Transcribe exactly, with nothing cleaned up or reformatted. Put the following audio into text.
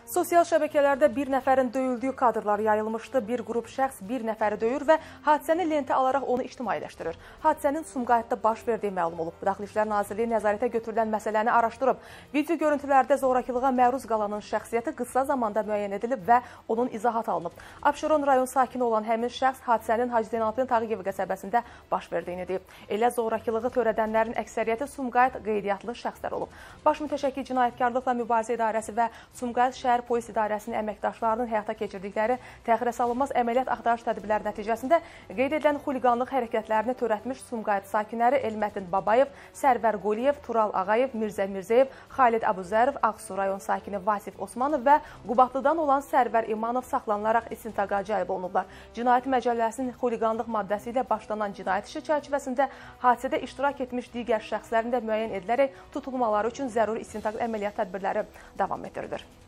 Sosial şəbəkələrdə bir nəfərin döyüldüyü kadrlar yayılmışdı. Bir qrup şəxs bir nəfəri döyür və hadisəni lentə alaraq onu ictimailəşdirir. Hadisənin Sumqayıtda baş verdiyi məlum olub. Daxili İşlər Nazirliyi nəzarətə götürülən məsələni araşdırıb. Video görüntülərdə zorakılığa məruz qalanın şəxsiyyəti qısa zamanda müəyyən edilib və onun izahat alınıb. Abşeron rayon sakini olan həmin şəxs hadisənin Hacı Zeynalabdin Tağıyev qəsəbəsində baş verdiyini deyib. Elə zorakılığı törədənlərin əksəriyyəti Sumqayıt qeydiyyatlı şəxslər olub. Baş mütəşəkkil Cinayətkarlıqla Mübarizə İdarəsi və Sumqayıt Şəhər Polis İdarəsinin əməkdaşlarının həyata keçirdikləri təxirəsalınmaz əməliyyat axtarış tədbirləri nəticəsində qeyd edilən xuliqanlıq hərəkətlərini törətmiş Sumqayıt sakinləri Elmətin Babayev, Sərvər Quliyev, Tural Ağayev, Mirzə Mirzəyev, Xalid Abuzərov, Ağsu rayon sakini Vasif Osmanov və Qubadlıdan olan Sərvər İmanov saxlanılaraq istintaqa cəlb olunublar. Cinayət Məcəlləsinin xuliqanlıq maddəsi ilə başlanan cinayət işi çərçivəsində hadisədə iştirak etmiş digər şəxslərin də müəyyən edilərək tutulmaları üçün zəruri istintaq əməliyyat tədbirləri davam etdirilir.